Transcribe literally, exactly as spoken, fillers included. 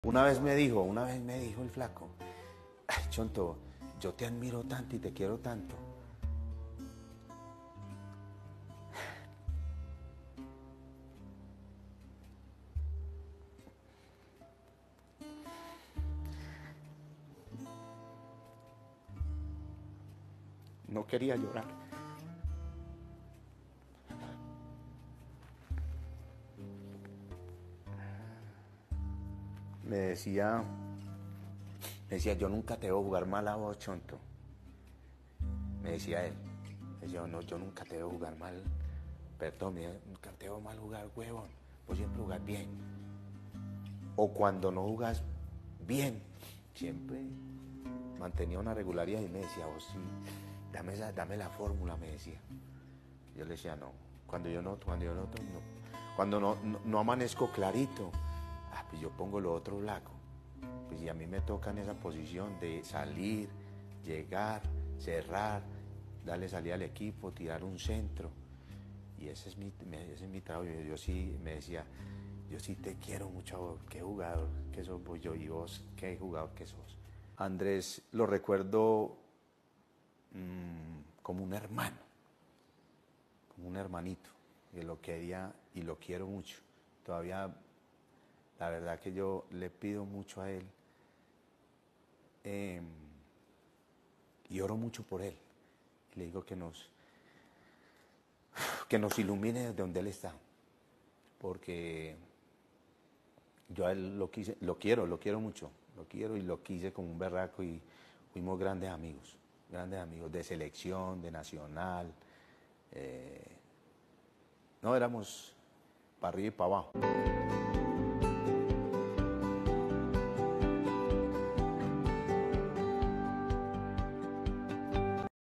Una vez me dijo, una vez me dijo el flaco, ay, Chonto, yo te admiro tanto y te quiero tanto. No quería llorar. Me decía, me decía, yo nunca te veo jugar mal a vos, Chonto. Me decía él. Me decía, no, yo nunca te veo jugar mal. Perdón, me decía, nunca te veo mal jugar, huevón. Vos siempre jugás bien. O cuando no jugás bien, siempre mantenía una regularidad y me decía, vos sí, dame, esa, dame la fórmula, me decía. Yo le decía, no. Cuando yo no, cuando yo no, no. Cuando no, no, no amanezco clarito, ah, pues yo pongo lo otro blanco. Pues y a mí me toca en esa posición de salir, llegar, cerrar, darle salida al equipo, tirar un centro. Y ese es mi, ese es mi trabajo. Yo, yo sí me decía, yo sí te quiero mucho, qué jugador que sos vos, yo y vos, qué jugador que sos. Andrés lo recuerdo mmm, como un hermano, como un hermanito, que lo quería y lo quiero mucho. Todavía, la verdad que yo le pido mucho a él eh, y oro mucho por él. Y le digo que nos, que nos ilumine desde donde él está, porque yo a él lo quise, lo quiero, lo quiero mucho, lo quiero y lo quise como un berraco y fuimos grandes amigos, grandes amigos de selección, de nacional. Eh, no, éramos para arriba y para abajo.